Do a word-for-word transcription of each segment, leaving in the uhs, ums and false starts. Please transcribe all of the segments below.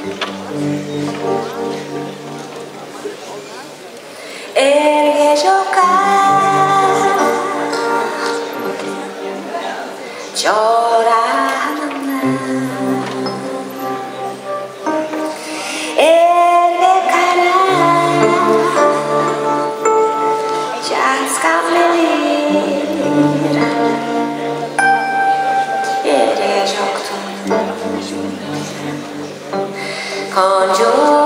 Ergue jogar, chorar na ergue cara, jascamelira, ergue jogton, conjure.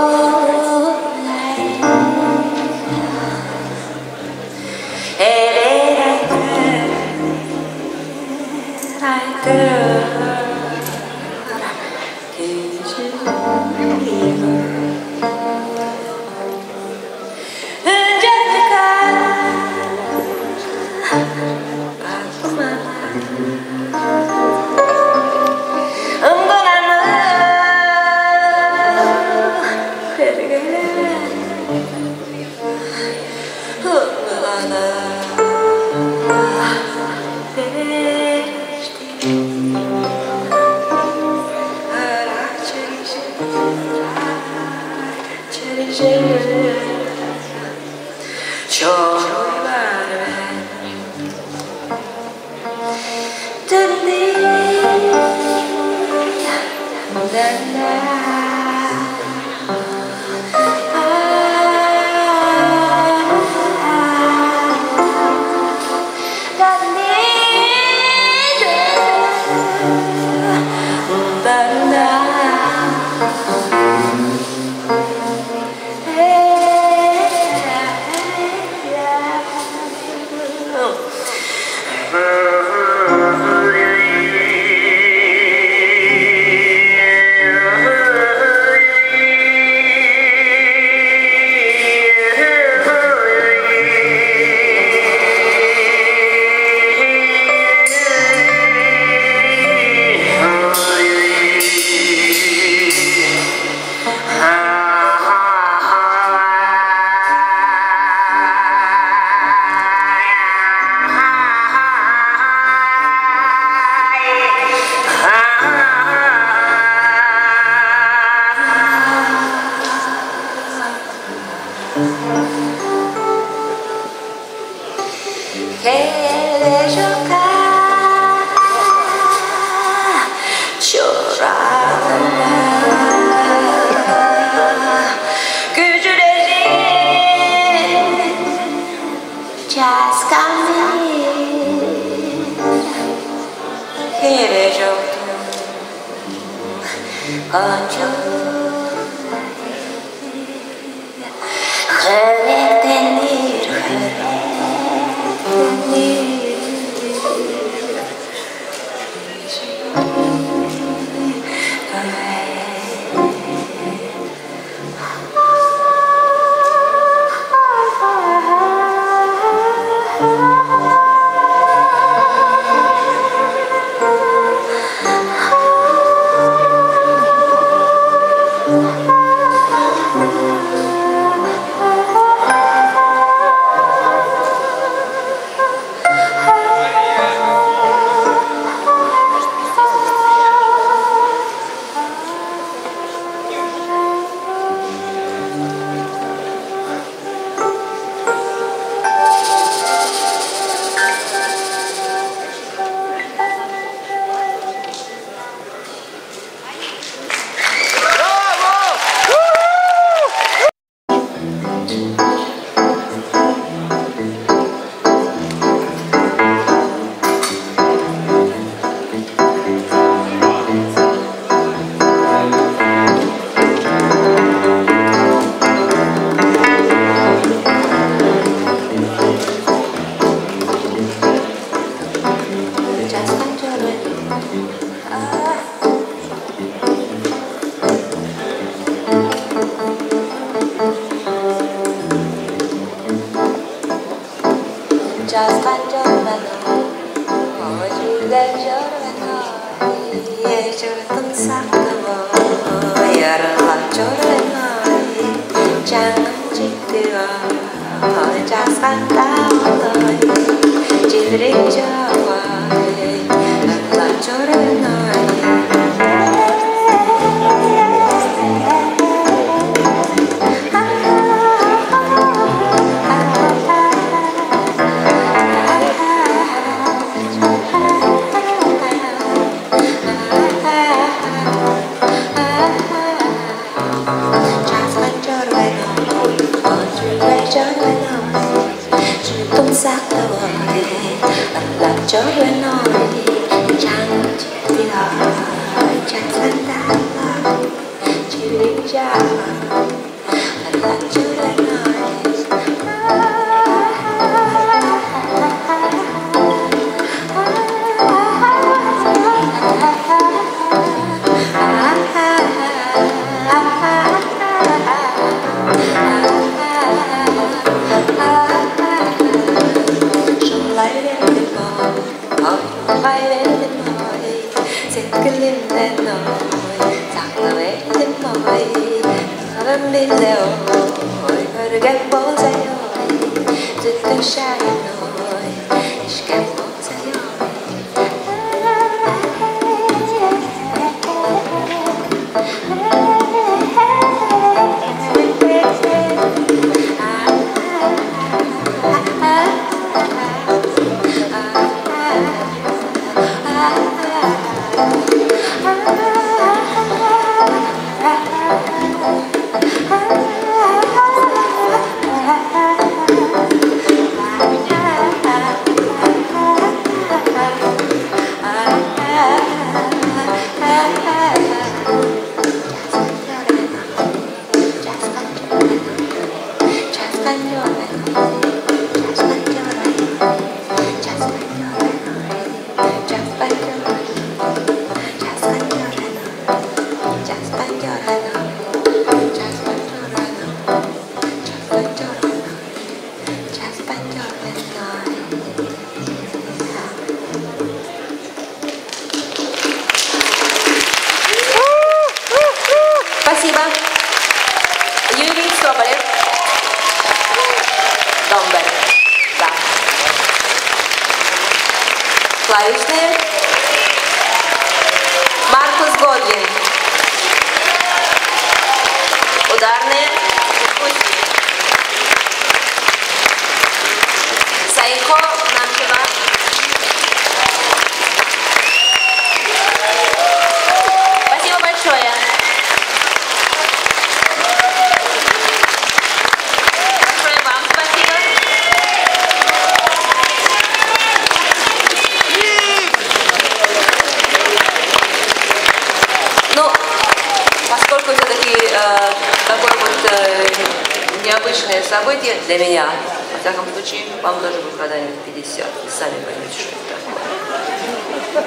Lloré, faccio due noi, piano ci dirò, già andava, ci rigiamo, faccio due noi. Mille oi, perché posei oi, tutto sciai noi, che posei Спасибо. Юрий Соболев. Домбер. Да. Клавишные. Маркус Годвин. Ударные. Сайко Намчева. Спасибо большое. Поскольку все-таки э, такое вот э, необычное событие для меня, во всяком случае, вам тоже будет когда-нибудь пятьдесят, вы сами поймете, что это такое.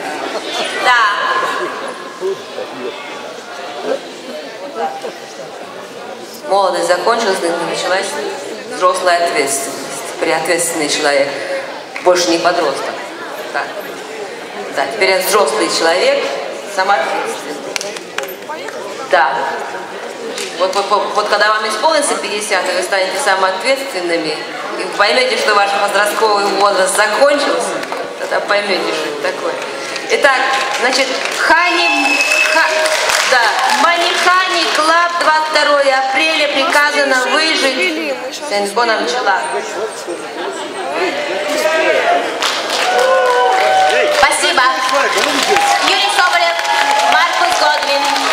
Да. Молодость закончилась, началась взрослая ответственность. Теперь ответственный человек, больше не подросток. Да, да, теперь я взрослый человек, самоответственный. Да. Вот, вот, вот, вот когда вам исполнится пятьдесят, и вы станете самоответственными, и поймете, что ваш подростковый возраст закончился, тогда поймете, что это такое. Итак, значит, Хани, ха, да, Манихани Клаб, двадцать второе апреля, приказано выжить. Сенсбона начала. Спасибо. Юрий Соболев, Маркус Годвин.